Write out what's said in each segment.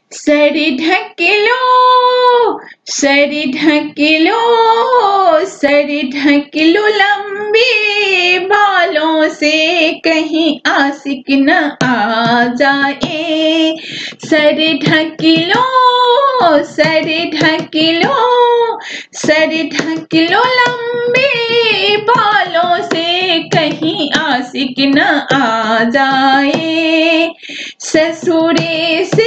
Sir ढक लो, sir ढक लो, sir ढक लो लंबे बालों से कहीं आशिक न आ जाए। सर ढक लो, सर ढक लो, सर ढक लो लंबे बालों से कहीं आशिक न आ जाए। ससुरे से,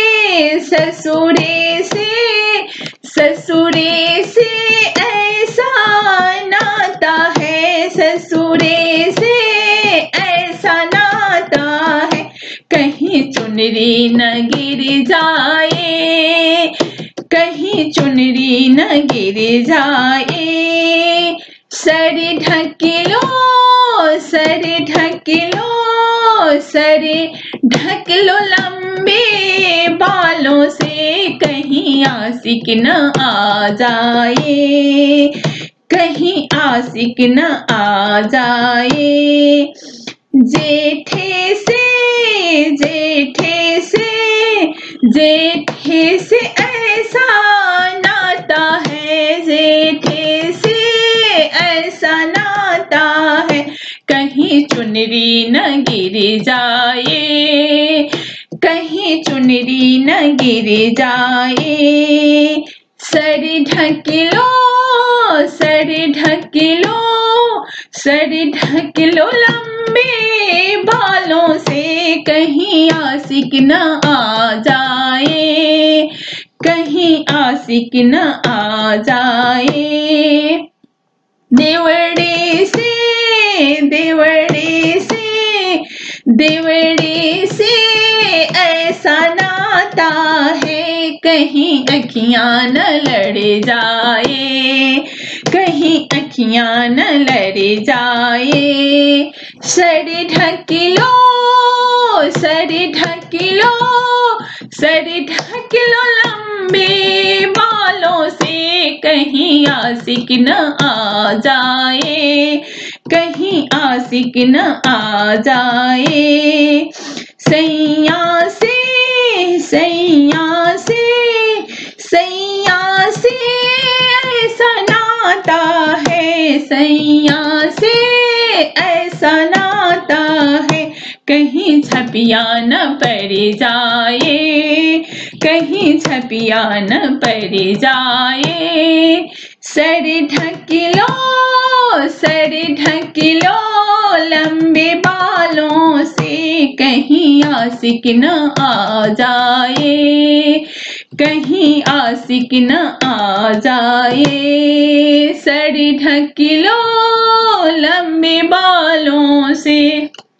ससुरे से, ससुरे से ऐसा नाता है, ससुरे से ऐसा नाता है कहीं चुनरी न गिर जाए, कहीं चुनरी न गिर जाए। सर ढक लो, सर ढक लो, सर ढक लो लंबे बालों से कहीं आशिक न आ जाए, कहीं आशिक न आ जाए। जेठे से, जेठे से, जेठे से ऐसा नाता है, जेठे से ऐसा नाता है कहीं चुनरी न गिर जाए, कहीं चुनरी न गिर जाए। सर ढक लो, सर ढक लो, सर ढक लो लंबे बालों से कहीं आशिक न आ जाए, कहीं आशिक न आ जाए। देवड़े से, देवड़े से, देवड़े से ऐसा नाता है कहीं अखियां न लड़ जाए, कहीं अखियां न लड़ जाए। सर ढक लो, सर ढक लो, सर ढक लो लंबे बालों से कहीं आशिक न आ जाए, कहीं आशिक न आ जाए। सैया से, सैया से, सैया से ऐसा नाता है, सैया से ऐसा नाता है कहीं छपिया न पड़ जाए, कहीं छपिया न पड़ जाए। सर ढक लो, सर ढक लो लंबे बालों से कहीं आशिक न आ जाए, कहीं आशिक न आ जाए। सर ढक लो लंबे बालों से।